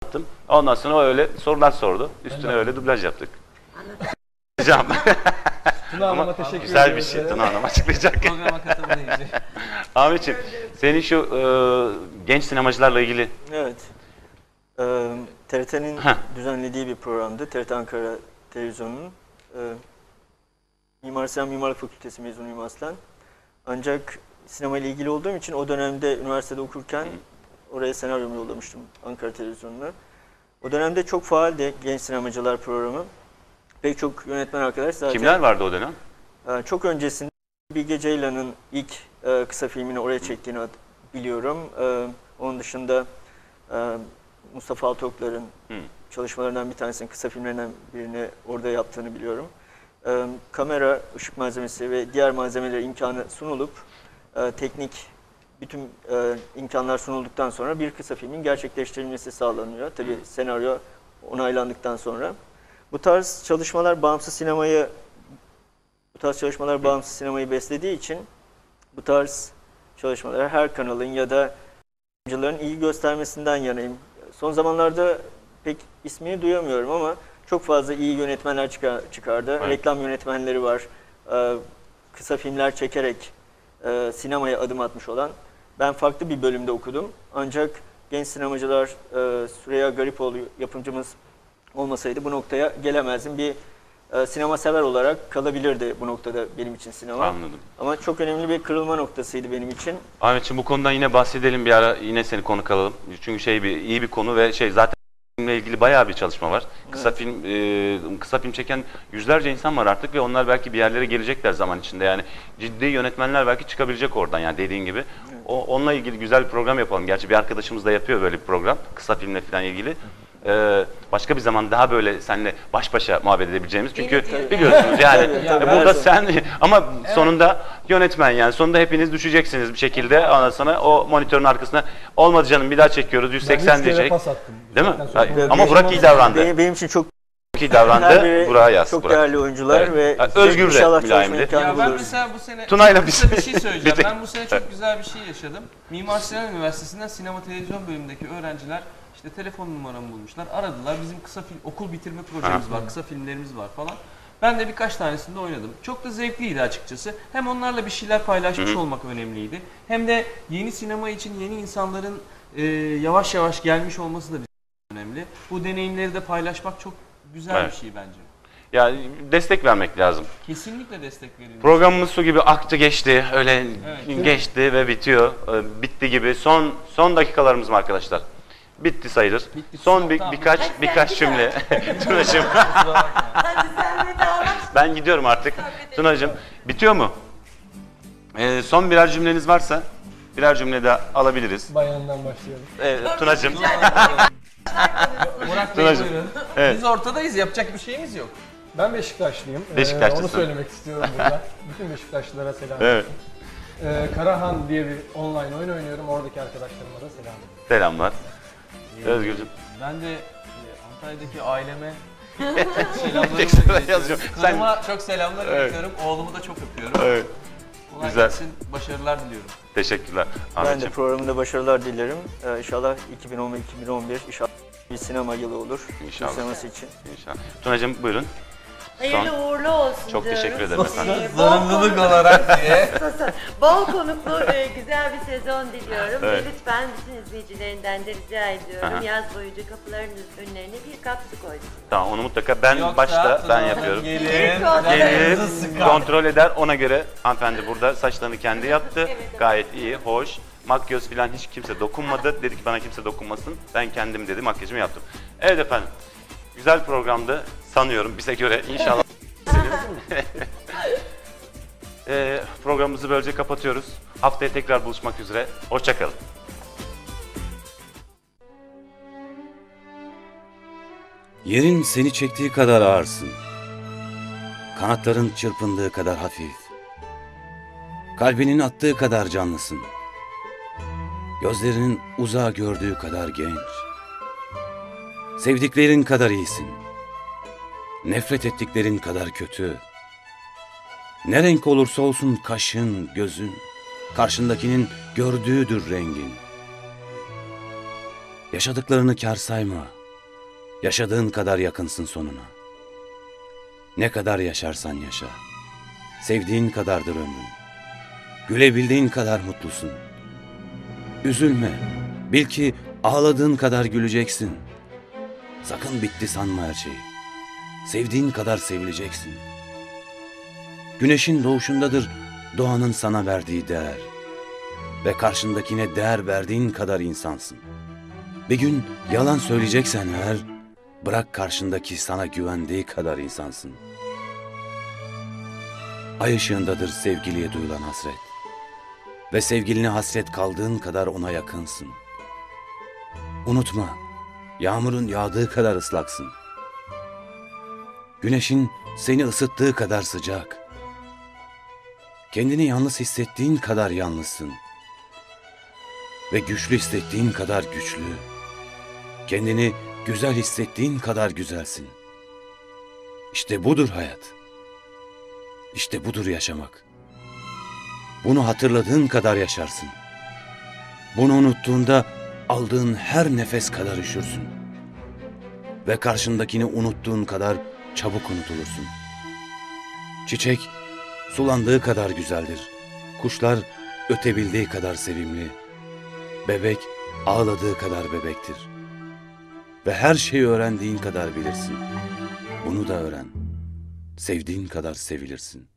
Ondan sonra o öyle sorular sordu. Üstüne öyle dublaj yaptık. Hocam. Tuna Hanım'a teşekkür ediyorum. Güzel bir şey. Tuna Hanım açıklayacak. Programa katılmayınca. Ahmetciğim, senin şu genç sinemacılarla ilgili... Evet. TRT'nin düzenlediği bir programdı. TRT Ankara Televizyonu'nun. Mimar Sinan Mimarlık Fakültesi mezunuyum aslen. Ancak sinema ile ilgili olduğum için o dönemde üniversitede okurken oraya senaryomu yollamıştım Ankara Televizyonu'na. O dönemde çok faaldi Genç Sinemacılar programı. Pek çok yönetmen arkadaş zaten. Kimler vardı o dönem? Çok öncesinde Bilge Ceylan'ın ilk kısa filmini oraya çektiğini biliyorum. Onun dışında Mustafa Altoklar'ın çalışmalarından bir tanesinin, kısa filmlerinden birini orada yaptığını biliyorum. Kamera, ışık malzemesi ve diğer malzemeler imkanı sunulup teknik bütün imkanlar sunulduktan sonra bir kısa filmin gerçekleştirilmesi sağlanıyor. Tabii senaryo onaylandıktan sonra. Bu tarz çalışmalar bağımsız sinemayı beslediği için bu tarz çalışmalara her kanalın ya da yapımcıların ilgi göstermesinden yanayım. Son zamanlarda pek ismini duyamıyorum ama çok fazla iyi yönetmenler çıkardı. Evet. Reklam yönetmenleri var. Kısa filmler çekerek sinemaya adım atmış olan. Ben farklı bir bölümde okudum. Ancak genç sinemacılar Süreyya Garipoğlu yapımcımız olmasaydı bu noktaya gelemezdim. Bir sinema sever olarak kalabilirdi bu noktada benim için sinema. Anladım. Ama çok önemli bir kırılma noktasıydı benim için. Ahmetciğim, bu konudan yine bahsedelim bir ara, yine seni konuk alalım. Çünkü iyi bir konu ve zaten filmle ilgili bayağı bir çalışma var. Kısa film çeken yüzlerce insan var artık ve onlar belki bir yerlere gelecekler zaman içinde. Yani ciddi yönetmenler belki çıkabilecek oradan, yani dediğin gibi. Onunla ilgili güzel bir program yapalım. Gerçi bir arkadaşımız da yapıyor böyle bir program. Kısa filmle falan ilgili. Başka bir zaman daha böyle seninle baş başa muhabbet edebileceğimiz. Çünkü biliyorsunuz yani burada sen ama sonunda yönetmen, yani sonunda hepiniz düşeceksiniz bir şekilde. Ondan sonra o monitörün arkasına olmadı canım bir daha çekiyoruz 180 diyecek. Pas attım. Değil mi? Ama Burak iyi davrandı. Benim için çok iyi davrandı. Burak'a yaz. Çok değerli oyuncular ve Özgür de mülayimdi. Ya ben mesela bu sene Tuna'yla bir şey söyleyeceğim. Ben bu sene çok güzel bir şey yaşadım. Mimar Sinan Üniversitesi'nden sinema televizyon bölümündeki öğrenciler İşte telefon numaramı bulmuşlar, aradılar. Bizim kısa film, okul bitirme projemiz var, kısa filmlerimiz var falan. Ben de birkaç tanesinde oynadım. Çok da zevkliydi açıkçası. Hem onlarla bir şeyler paylaşmış olmak önemliydi. Hem de yeni sinema için yeni insanların yavaş yavaş gelmiş olması da önemli. Bu deneyimleri de paylaşmak çok güzel bir şey bence. Ya destek vermek lazım. Kesinlikle destek verilmesi. Programımız su gibi aktı geçti, öyle geçti ve bitiyor. Bitti gibi. Son dakikalarımız mı arkadaşlar? Bitti sayılır. Bitti. Son birkaç cümle. Tunacığım. Hadi sen de dağılır. Ben gidiyorum artık. Tunacığım, bitiyor mu? Son birer cümleniz varsa birer cümle de alabiliriz. Bayandan başlayalım. Tunacığım. Murat Bey buyurun. Evet. Biz ortadayız, yapacak bir şeyimiz yok. Ben Beşiktaşlıyım. Beşiktaşlısın. Onu söylemek istiyorum burada. Bütün Beşiktaşlılara selam. Evet. Karahan diye bir online oyun oynuyorum. Oradaki arkadaşlarıma da selam. Selamlar. Özgürcüğüm. Ben de Antalya'daki aileme selamlarımı iletiyorum. Kızıma çok selamlar iletiyorum. Oğlumu da çok öpüyorum. Evet. Kolay Güzel. gelsin, başarılar diliyorum. Teşekkürler. Ben de Ahmetciğim. programında başarılar dilerim. İnşallah 2010-2011 inşallah bir sinema yılı olur. İnşallah. Sineması için. İnşallah. Tunacığım buyurun. Hayırlı uğurlu olsun Çok diyorum. teşekkür ederim efendim. Zorunluluk olarak diye. Bol konuklu güzel bir sezon diliyorum. Evet. Ve lütfen bütün izleyicilerinden de rica ediyorum. Yaz boyunca kapıların önlerine bir kap su koysun. Tamam, onu mutlaka ben Yoksa başta ben Tuna'nın yapıyorum. Gelir, Gelir, canınızı sıkar. kontrol eder, ona göre hanımefendi burada saçlarını kendi yaptı. Gayet iyi, hoş. Makyöz falan hiç kimse dokunmadı. Dedi ki bana kimse dokunmasın. Ben kendim dedi, makyajımı yaptım. Evet efendim. Güzel programdı sanıyorum bize göre. İnşallah. Programımızı böylece kapatıyoruz. Haftaya tekrar buluşmak üzere. Hoşça kalın. Yerin seni çektiği kadar ağırsın. Kanatların çırpındığı kadar hafif. Kalbinin attığı kadar canlısın. Gözlerinin uzağa gördüğü kadar genç. Sevdiklerin kadar iyisin. Nefret ettiklerin kadar kötü. Ne renk olursa olsun kaşın, gözün, karşındakinin gördüğüdür rengin. Yaşadıklarını kâr sayma. Yaşadığın kadar yakınsın sonuna. Ne kadar yaşarsan yaşa. Sevdiğin kadardır ömrün. Gülebildiğin kadar mutlusun. Üzülme. Bil ki ağladığın kadar güleceksin. Sakın bitti sanma her şeyi. Sevdiğin kadar sevileceksin. Güneşin doğuşundadır doğanın sana verdiği değer. Ve karşındakine değer verdiğin kadar insansın. Bir gün yalan söyleyeceksen eğer, bırak karşındaki sana güvendiği kadar insansın. Ay ışığındadır sevgiliye duyulan hasret. Ve sevgiline hasret kaldığın kadar ona yakınsın. Unutma, yağmurun yağdığı kadar ıslaksın. Güneşin seni ısıttığı kadar sıcak. Kendini yalnız hissettiğin kadar yalnızsın. Ve güçlü hissettiğin kadar güçlü. Kendini güzel hissettiğin kadar güzelsin. İşte budur hayat. İşte budur yaşamak. Bunu hatırladığın kadar yaşarsın. Bunu unuttuğunda aldığın her nefes kadar üşürsün. Ve karşındakini unuttuğun kadar çabuk unutulursun. Çiçek sulandığı kadar güzeldir. Kuşlar ötebildiği kadar sevimli. Bebek ağladığı kadar bebektir. Ve her şeyi öğrendiğin kadar bilirsin. Bunu da öğren. Sevdiğin kadar sevilirsin.